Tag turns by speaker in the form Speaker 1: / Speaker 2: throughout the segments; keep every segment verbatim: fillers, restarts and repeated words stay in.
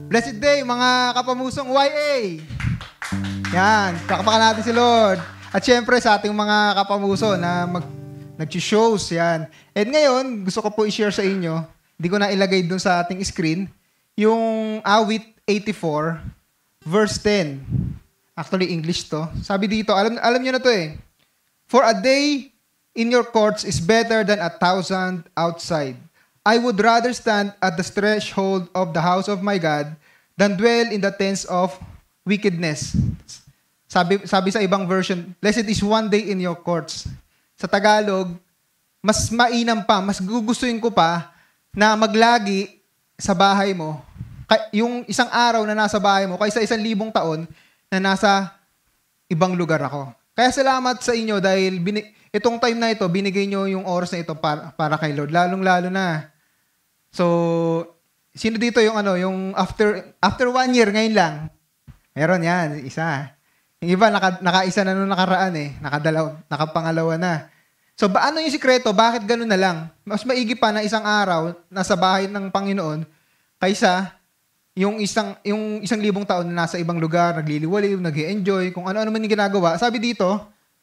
Speaker 1: Blessed day, mga kapamusong Y A. Yan, pakapakan natin si Lord. At syempre sa ating mga kapamuso na mag, nag-shows, yan. And ngayon, gusto ko po i-share sa inyo, hindi ko na ilagay dun sa ating screen, yung awit eighty-four, verse ten. Actually, English to. Sabi dito, alam, alam nyo na to eh. For a day in your courts is better than a thousand outside. I would rather stand at the threshold of the house of my God than dwell in the tents of wickedness. Sabi, sabi sa ibang version, blessed is one day in your courts. Sa Tagalog, mas mainam pa, mas gugustuhin ko pa na maglagi sa bahay mo, yung isang araw na nasa bahay mo, kaysa isang libong taon na nasa ibang lugar ako. Kaya salamat sa inyo dahil binig, itong time na ito, binigay nyo yung oras na ito para, para kay Lord. Lalong-lalo na. So, sino dito yung ano, yung after after one year, ngayon lang? Meron yan, isa. Yung iba, naka, naka-isa na nung nakaraan eh. Nakadalaw, nakapangalawa na. So, ba, ano yung sikreto? Bakit ganun na lang? Mas maigi pa na isang araw nasa bahay ng Panginoon kaysa yung isang, yung isang libong taon na nasa ibang lugar, nagliliwaliw, nag-i-enjoy, kung ano-ano man yung ginagawa. Sabi dito,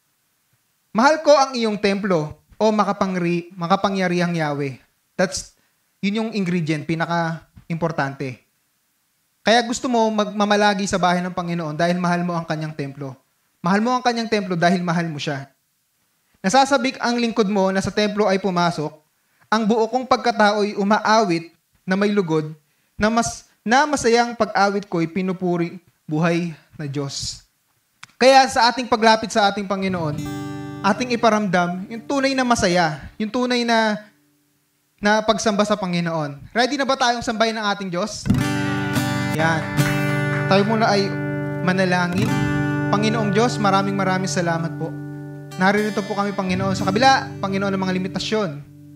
Speaker 1: mahal ko ang iyong templo o makapangri, makapangyarihang Yahweh. That's, yun yung ingredient, pinaka-importante. Kaya gusto mo magmamalagi sa bahay ng Panginoon dahil mahal mo ang kanyang templo. Mahal mo ang kanyang templo dahil mahal mo siya. Nasasabik ang lingkod mo na sa templo ay pumasok, ang buo kong pagkatao'y umaawit na may lugod, na, mas, na masayang pag-awit ko'y pinupuri buhay na Diyos. Kaya sa ating paglapit sa ating Panginoon, ating iparamdam yung tunay na masaya, yung tunay na na pagsamba sa Panginoon. Ready na ba tayong sambahin ng ating Diyos? Yan. Tayo muna ay manalangin. Panginoong Diyos, maraming maraming salamat po. Naririto po kami, Panginoon, sa kabila, Panginoon, ng mga limitasyon.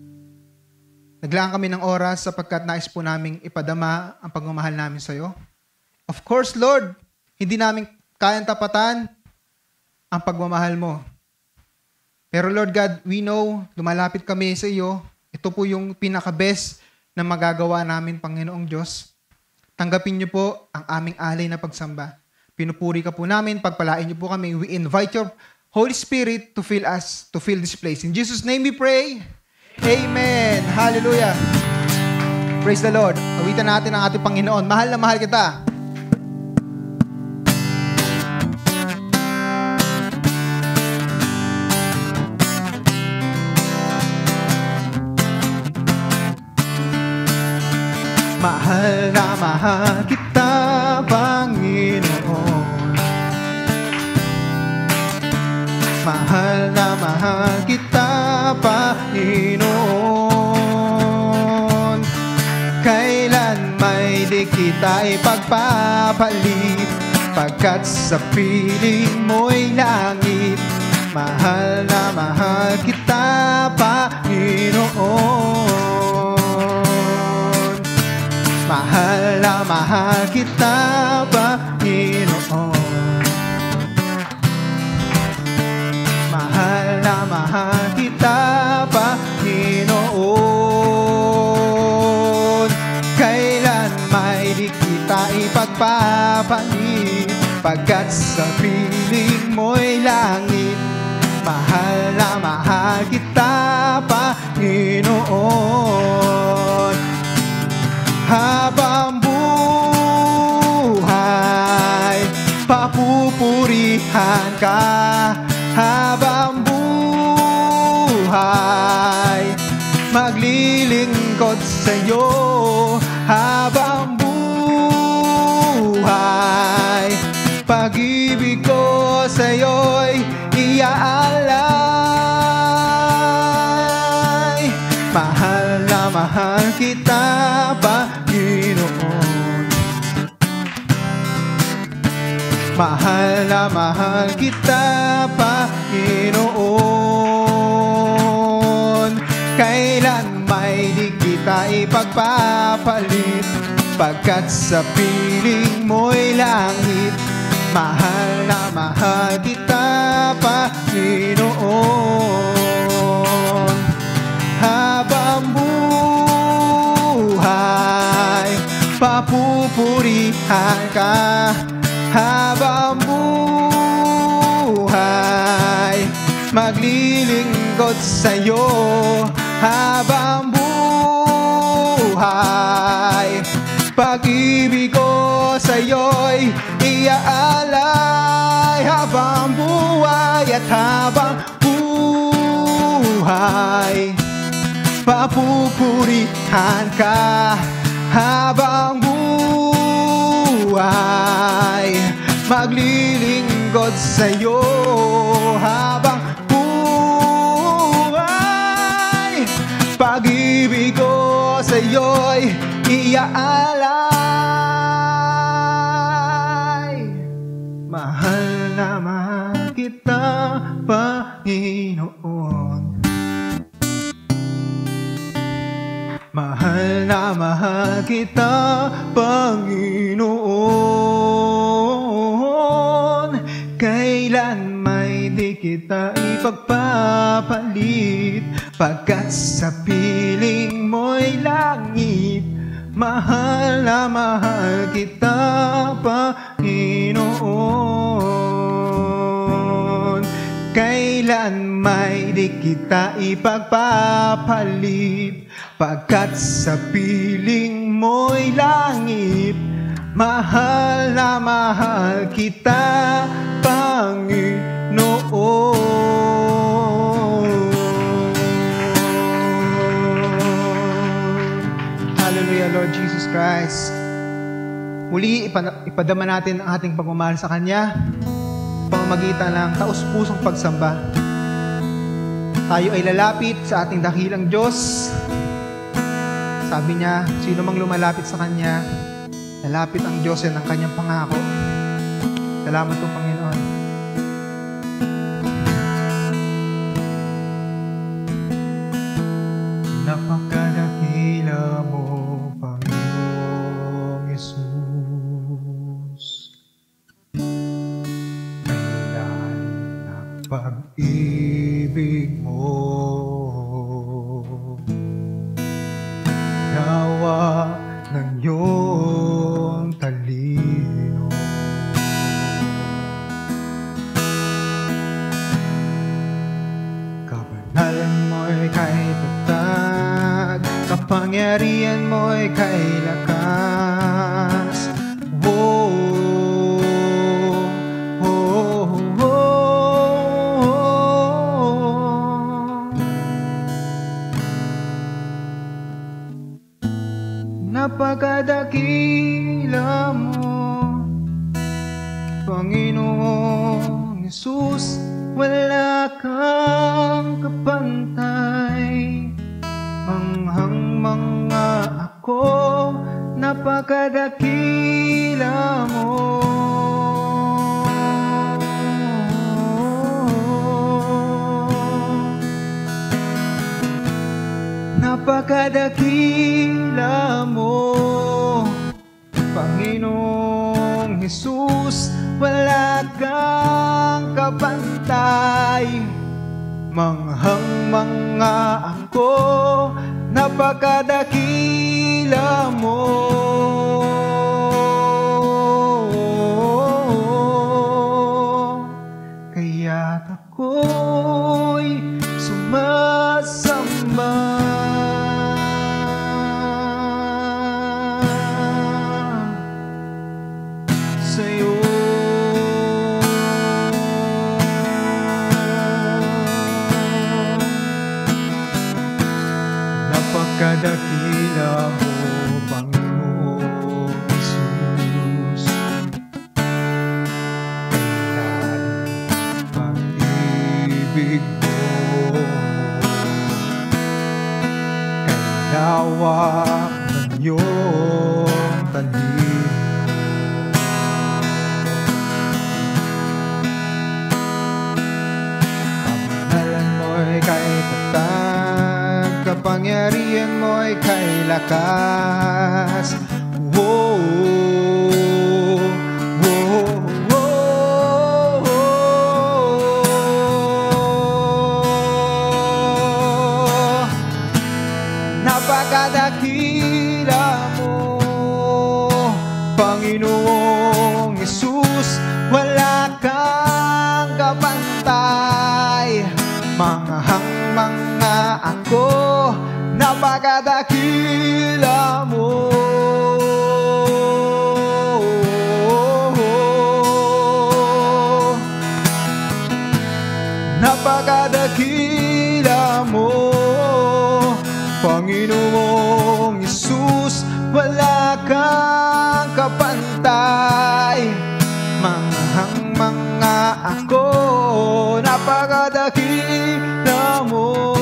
Speaker 1: Naglaan kami ng oras sapagkat nais po naming ipadama ang pagmamahal namin sa iyo. Of course, Lord, hindi namin kayang tapatan ang pagmamahal mo. Pero Lord God, we know, lumalapit kami sa iyo. Ito po yung pinaka-best na magagawa namin, Panginoong Diyos. Tanggapin niyo po ang aming alay na pagsamba. Pinupuri ka po namin, pagpalain niyo po kami. We invite your Holy Spirit to fill us, to fill this place. In Jesus' name we pray. Amen. Hallelujah. Praise the Lord. Awitan natin ang ating Panginoon. Mahal na mahal kita. Mahal na mahal kita, Panginoon. Mahal na mahal kita, Panginoon. Kailan may di kita ipagpapalit, pagkat sa piling mo'y langit. Mahal na mahal kita, Panginoon. Mahal na mahal kita, Panginoon. Mahal na mahal kita, Panginoon. Kailan may di kita ipagpapalit, pagkat sa piling mo'y langit. Mahal na mahal kita, Panginoon. Habang buhay, papupurihan ka. Habang buhay, maglilingkod sa'yo. Habang buhay, pag-ibig ko sa'yo'y iaalay. Mahal na mahal kita, Panginoon. Mahal na mahal kita, Panginoon. Kailan may di kita ipagpapalit, pagkat sa piling mo'y langit. Mahal na mahal kita, Panginoon. Habang buhay, papupuri papupurihan ka habang buhay. Maglilingkod sa'yo habang buhay. Pag-ibig ko sa'yo'y iaalay habang buhay at habang buhay. Papupurihan ka habang buhay. Maglilingkod sa'yo habang buhay. Pag-ibig ko sa'yo'y iaalay. Mahal na mahal kita, Panginoon. Mahal na mahal kita, Panginoon. Kailan may di kita ipagpapalit, pagkat sa piling mo'y langit. Mahal na mahal kita, Panginoon. Kailan may di kita ipagpapalit, pagkat sa piling mo'y langit. Mahal na mahal kita, Panginoon. Hallelujah, Lord Jesus Christ. Muli, ipadama natin ang ating pagmamahal sa Kanya, pamamagitan ng taus-pusong pagsamba. Tayo ay lalapit sa ating dakilang Diyos. Sabi niya, sino mang lumalapit sa Kanya, lalapit ang Diyos yan ang Kanyang pangako. Salamat po, Panginoon. Napakadakila mo, Panginoong Yesus. Kailan ang pag-ibig mo, nawa ng iyong talino. Kabanalan mo'y kay tatag, kapangyarihan mo'y kay lakas. Oh, oh, oh, oh. Napakadakila mo, Panginoong Yesus. Wala kang kapantay, manghang mga ako, napakadakila mo. Napakadakila mo, Panginoong Yesus. Wala kang kapantay, manghang mga ako, napakadakila mo. Kaya't ako'y sumasamba sa'yo. Napakadakila mo, Panginoong Yesus. Kailan pag-ibig mo, kay lawak ng iyong talino. Kabanalan mo'y kay tatag, kapangyarihan mo'y kay lakas. Whoa, whoa, whoa, whoa. Napakadakila mo, Panginoon Manghang mga ako, napakadakila mo.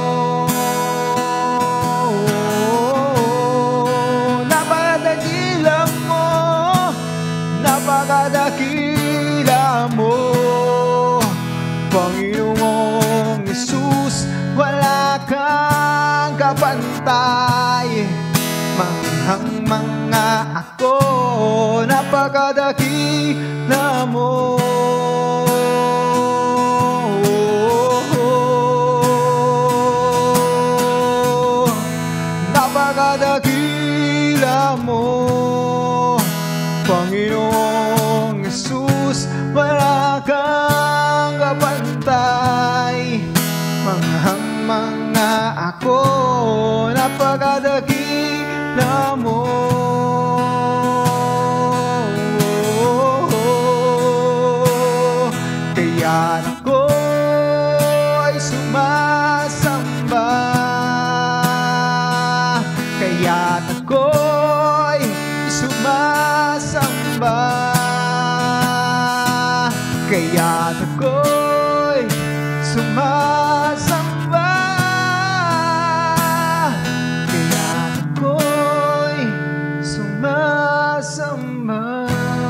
Speaker 1: Napakadakila mo, napakadakila mo. Panginoong Jesus, wala kang kapantay. Manghang mga ako, napakadakila mo. Napakadakila mo. Panginoong Jesus, wala kang kapantay. Manghang mga ako, napakadakila mo. Kaya ako ay sumasamba, kaya ako ay sumasamba, kaya ako ay sumasamba, kaya ako ay sumasamba.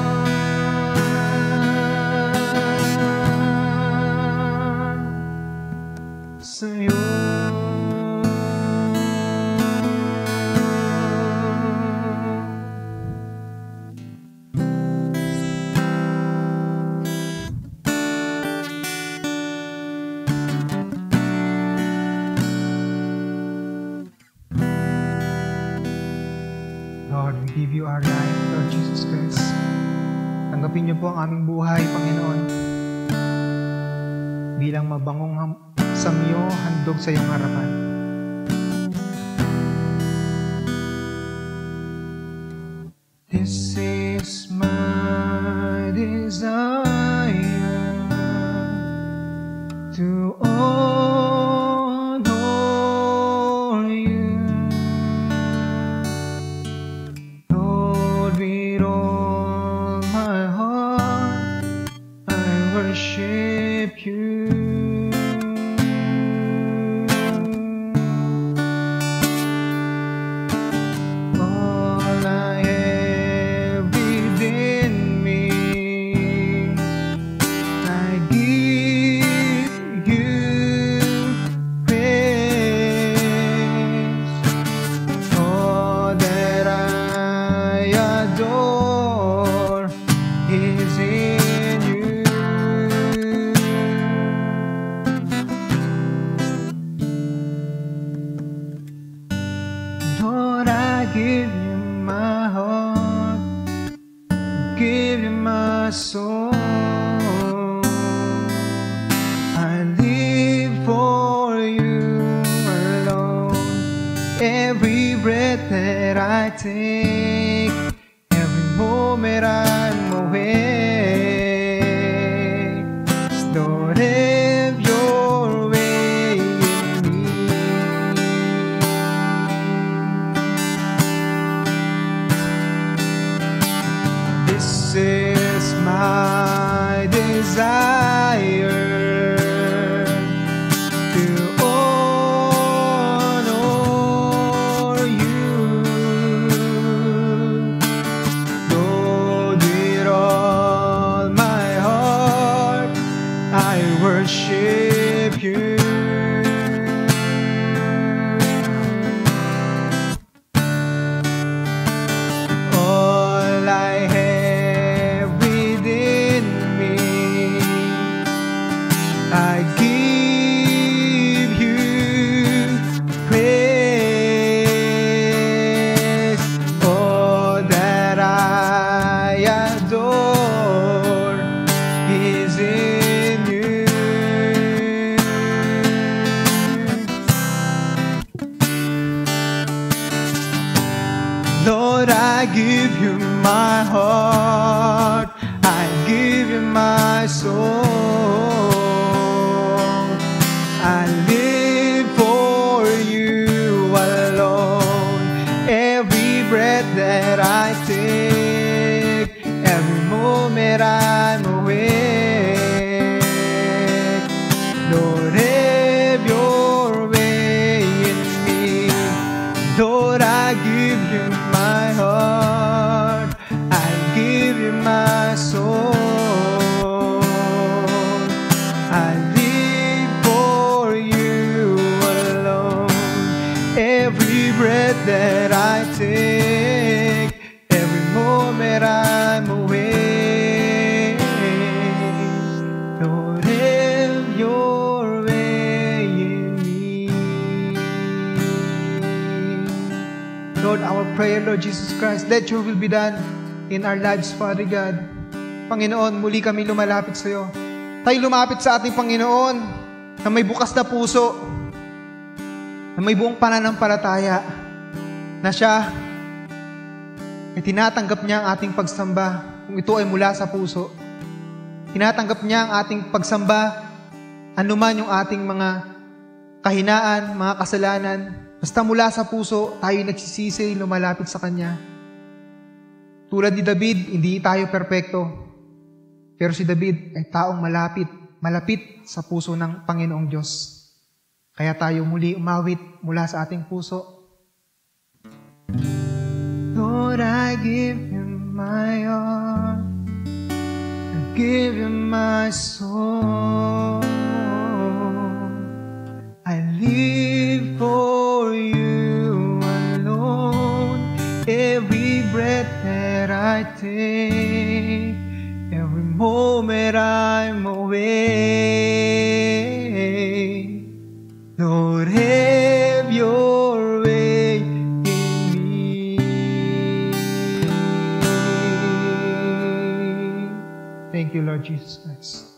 Speaker 1: Sa'yo. Lord, we give you our life, Lord Jesus Christ. Tanggapin niyo po ang aming buhay, Panginoon, bilang mabangong ham- samyo handog sa iyong harapan. This is my desire, to honor you, Lord, with all my heart I worship you. Lord, I give you my heart, give you my soul. I live for you alone. Every breath that I take, every moment I'm awake, Lord, have your way in me. This is my desire, to honor you, Lord, with all my heart I worship you. All I have within me, I give you praise. All that I adore is in you. Lord, I give you my heart, I give you my soul. I live for you alone. Every breath that I take, every moment I'm awake, prayer, Lord Jesus Christ. Let your will be done in our lives, Father God. Panginoon, muli kami lumalapit sa iyo. Tayo lumapit sa ating Panginoon na may bukas na puso, na may buong pananampalataya, na siya ay tinatanggap niya ang ating pagsamba kung ito ay mula sa puso. Tinatanggap niya ang ating pagsamba, anuman yung ating mga kahinaan, mga kasalanan. Basta mula sa puso, tayo nagsisisi, lumalapit sa Kanya. Tulad ni David, hindi tayo perpekto. Pero si David ay taong malapit, malapit sa puso ng Panginoong Diyos. Kaya tayo muli umawit mula sa ating puso. Lord, I give Him my heart. I give Him my soul. I live for You alone. Every breath that I take, every moment I'm away. Lord, have Your way in me. Thank You, Lord Jesus Christ.